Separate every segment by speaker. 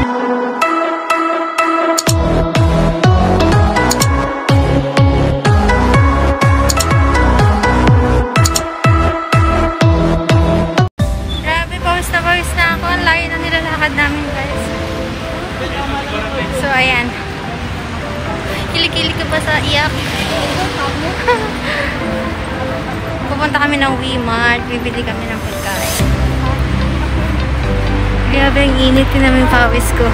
Speaker 1: So, ayan. Kilikili ka ba sa iyak? Pupunta kami ng Wmart. Bibili kami ng pagkain. Grabe, ang init din namin pawis ko.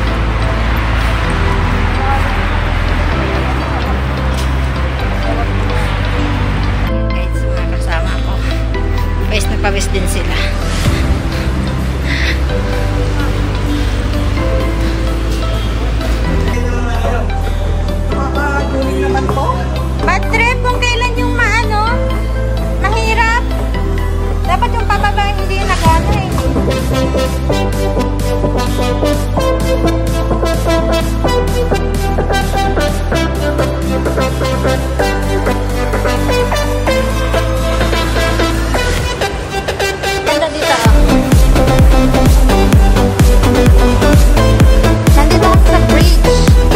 Speaker 1: Guys, mga kasama ko. Pawis na pawis din sila. Bad trip kung kailan yung mahirap. Dapat yung pababa hindi nagano eh. Ganda dito ah. Nandito ako sa bridge.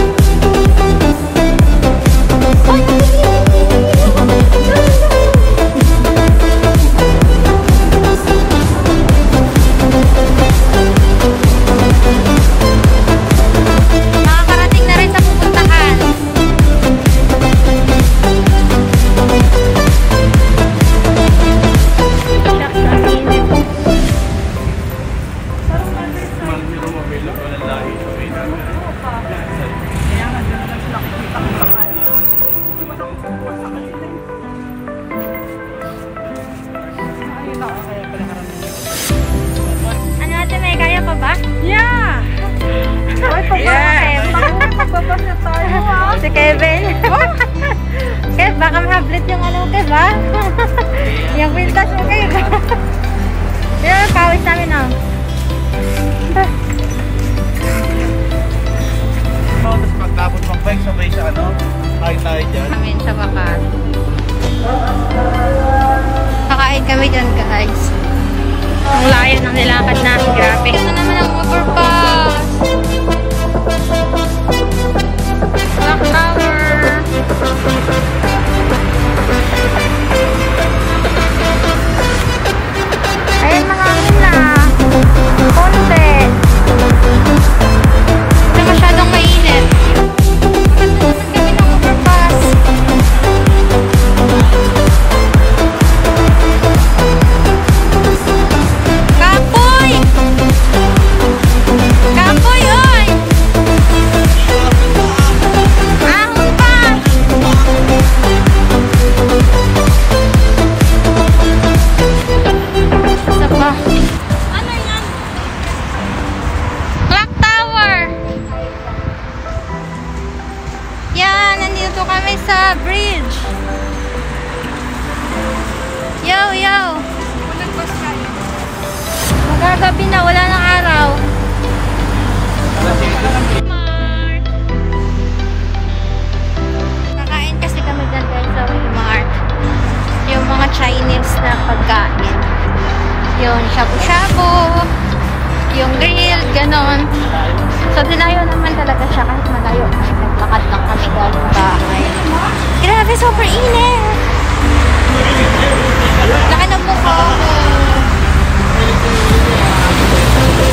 Speaker 1: Si Kevin. Kev, baka mahablit yung Kev ha? Yung pintas mo Kev. Yung pawis namin
Speaker 2: Tapos pagtapos mag-bike sabay sa kain tayo dyan.
Speaker 1: Kami sa bakat. Kakain kami dyan guys. Ang layo ng nilakad namin. Grabe. Ito naman ang overpass. Clock Tower. Ayun, mahangin na. Konti. Hindi masyadong mainit. Maganda naman kami ng overpass. Kapoy! Kapoy, oy! Ahon pa! Isa pa. Ano yan? Clock Tower! Yan, nandito kami sa bridge. Yo, yo! Magagabi na, wala nang araw. Kakain kasi kami dyan guys sa Wmart. Yung mga Chinese na pagkain. Yung shabu-shabu, yung grill, ganon. So, dinayo naman talaga siya kahit malayo. Naglakad lang kami galing bahay. Grabe, super init! Laki ng mukha ko.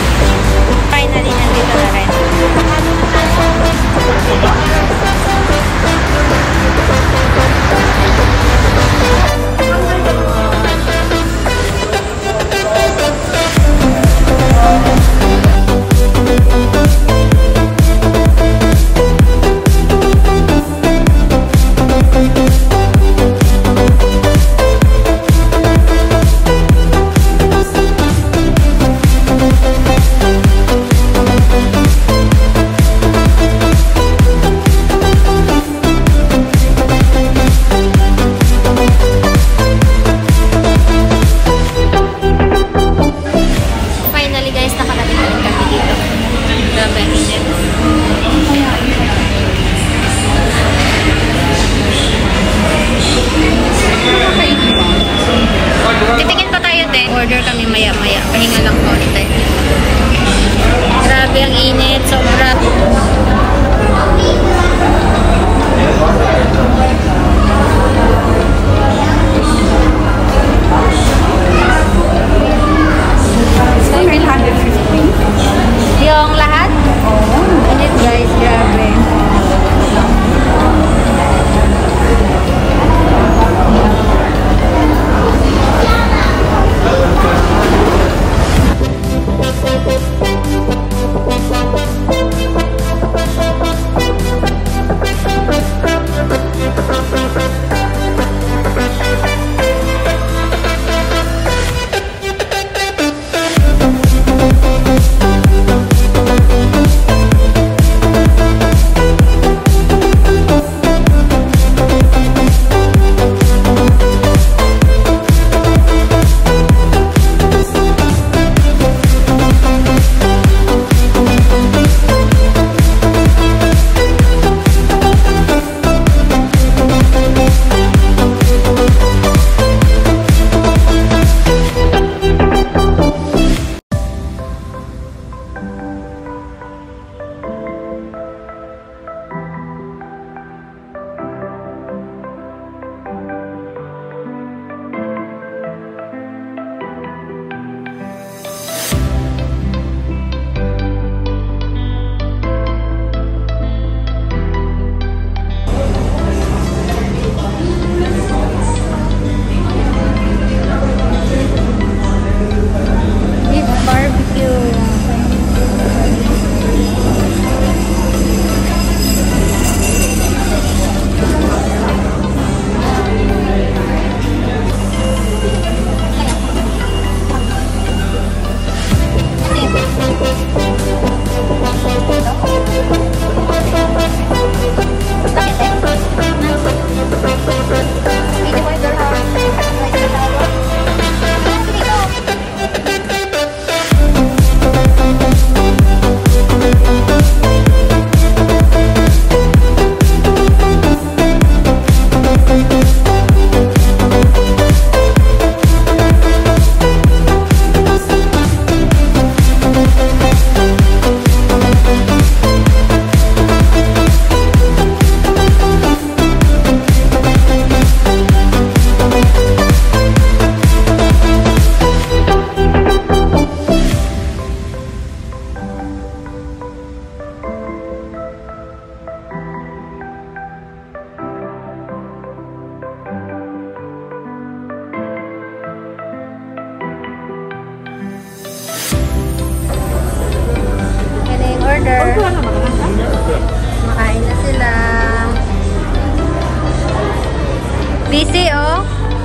Speaker 1: Busy, oh.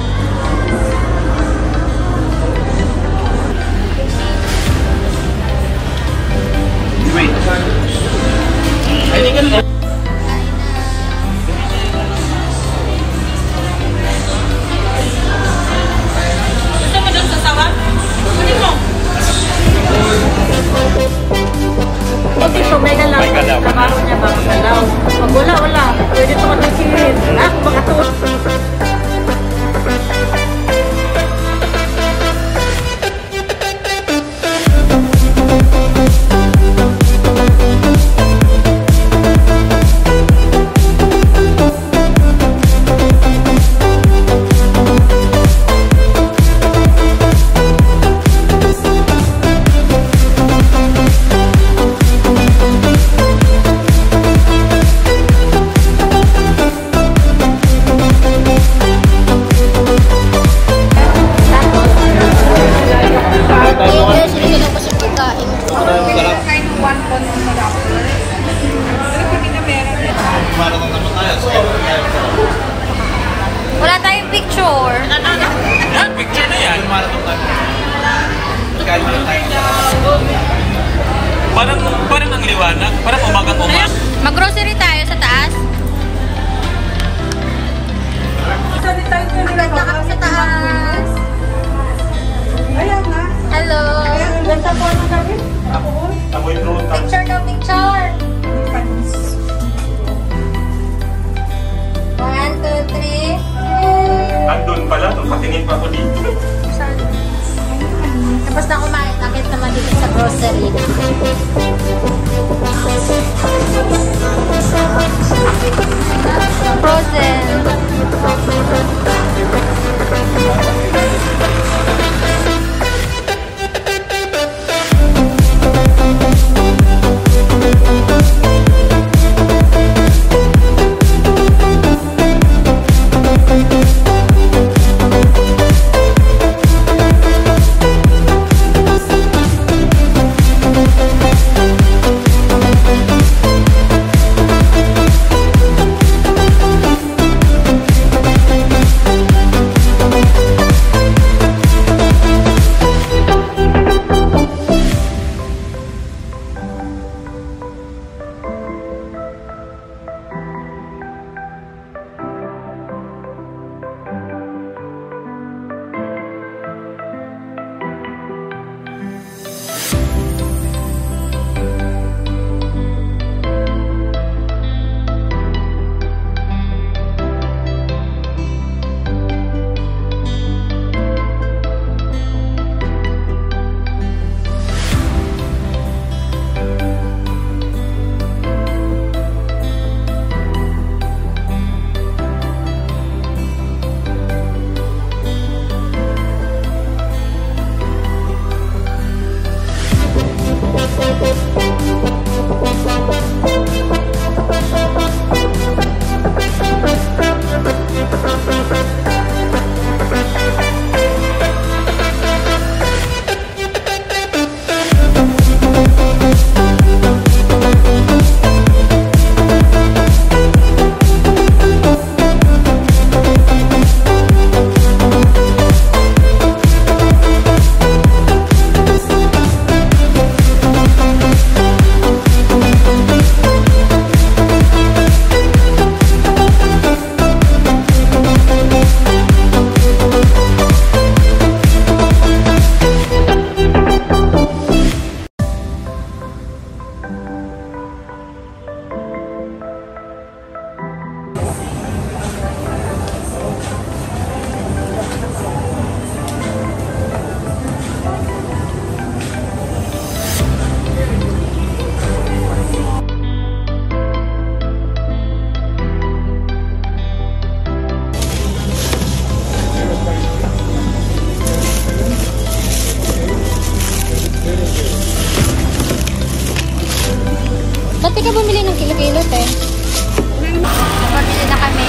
Speaker 2: Wait. I think it's...
Speaker 3: Gusto mo dun sa sawa? Kunin mo. Okay, so mega lang. Trabaho niya ba magalaw? Pag wala. Pwede ito matasirin. Baka to.
Speaker 1: Wala tayong picture.
Speaker 2: Picture na yan. Parang ang liwanag. Parang umagang umak.
Speaker 1: Mag-grocery tayo sa taas. Ganda kami sa taas. Hello. Picture daw, picture. 1, 2, 3.
Speaker 2: Andun pala. Patingin pa ako dito.
Speaker 1: Tapos na kumain, nakit naman dito sa grocery. Frozen. Ba't ka bumili ng kilo-kilo, te? Bumili na kami.